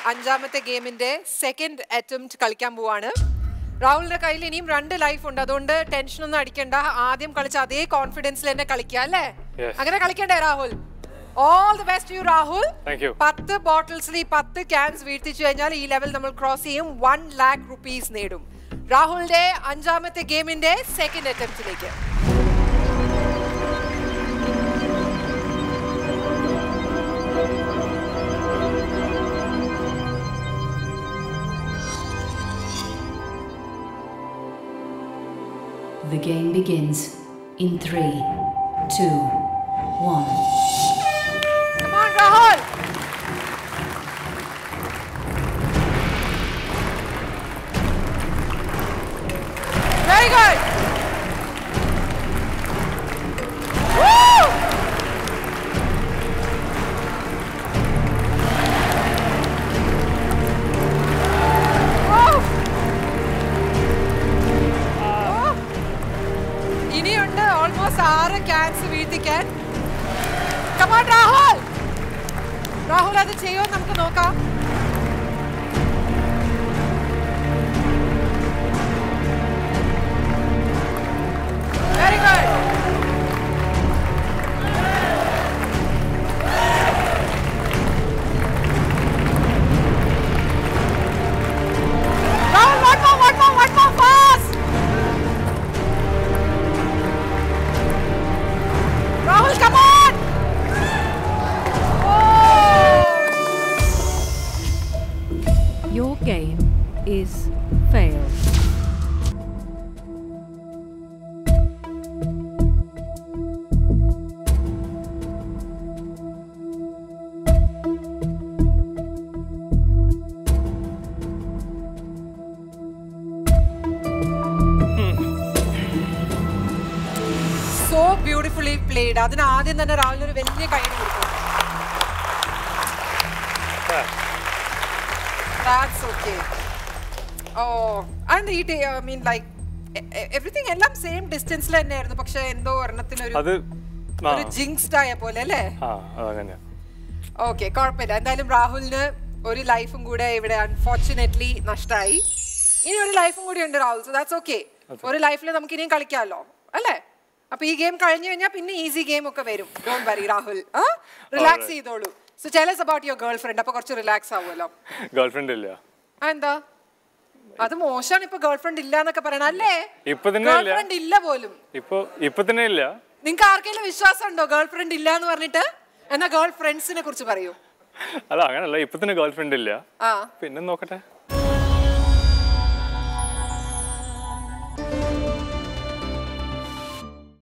അഞ്ചാമത്തെ ഗെയിമിന്റെ second attempt കളിക്കാൻ പോവാണ്. രാഹുലിന്റെ കയ്യിൽ ഇനിയും 2 ലൈഫ് ഉണ്ട്, അതുകൊണ്ട് ടെൻഷൻ ഒന്നും അടിക്കണ്ട. ആദ്യം കളിച്ച അതേ കോൺഫിഡൻസിൽ തന്നെ കളിക്കുക അല്ലേ? അങ്ങനെ കളിക്കണ്ടേ Rahul? All the best to you, Rahul. Thank you. 10 bottles 10 cans വീഴ്ത്തിച്ചു കഴിഞ്ഞാൽ ഈ ലെവൽ നമ്മൾ ക്രോസ് ചെയ്യും. 1 lakh rupees നേടും. രാഹുലിന്റെ അഞ്ചാമത്തെ ഗെയിമിന്റെ സെക്കൻഡ് അറ്റംപ്റ്റിലേക്ക്. The game begins in 3, 2, 1. Come on, Rahul! Very good! Woo! ഇനിയുണ്ട് ഓൾമോസ്റ്റ് 6 ക്യാൻസ് വീഴ്ത്തിക്കാൻ. Come on, Rahul! Rahul അത് ചെയ്യോ നമുക്ക് നോക്കാം. Very good. Rahul, one more fast. Rahul, come on. Your game is failed. So beautifully played. അതിന് ആദ്യം തന്നെ രാഹുലിന് ഒരു വലിയ കൈ കൊടുക്കും. That's okay. Oh, and I mean like everything എല്ലാം സെയിം ഡിസ്റ്റൻസിൽ തന്നെയായിരുന്നു, പക്ഷെ എന്തോ ഒരെണ്ണത്തിന് ഒരു ജിങ്സ്ഡ് ആയ പോലെ അല്ലേ? ഓക്കെ, കുഴപ്പമില്ല. എന്തായാലും രാഹുലിന് ഒരു ലൈഫും കൂടെ ഇവിടെ അൺഫോർച്ചുനേറ്റ്ലി നഷ്ടമായി. ഇനി ഒരു ലൈഫും കൂടി ഉണ്ട് രാഹുൽ, സോ ദാറ്റ്സ് ഓക്കെ. ഒരു ലൈഫിൽ നമുക്ക് ഇനിയും കളിക്കാമല്ലോ അല്ലേ? അപ്പൊ ഈ ഗെയിം കഴിഞ്ഞു കഴിഞ്ഞാൽ പിന്നെ ഈസി ഗെയിം ഒക്കെ വരും. ഡോണ്ട് വറി രാഹുൽ, റിലാക്സ് ചെയ്തോളൂ. So tell us about your girlfriend. അപ്പൊ കുറച്ച് റിലാക്സ് ആവുമല്ലോ. ഗേൾഫ്രണ്ട് ഇല്ല. എന്താ അത് മോശമാണ് ഇപ്പൊ ഗേൾഫ്രണ്ട് ഇല്ല എന്നൊക്കെ പറയണം അല്ലേ? ഗേൾഫ്രണ്ട് ഇല്ല പോലും ഇപ്പൊ തന്നെ ഇല്ല. നിങ്ങൾക്ക് ആർക്കെങ്കിലും വിശ്വാസം ഉണ്ടോ ഗേൾഫ്രണ്ട് ഇല്ല എന്ന് പറഞ്ഞിട്ട്? എന്നാ ഗേൾ ഫ്രണ്ട്സിനെ കുറിച്ച് പറയൂ. അല്ല അങ്ങനല്ല, ഇപ്പൊ തന്നെ ഗേൾഫ്രണ്ട് ഇല്ല, പിന്നെ നോക്കട്ടെ.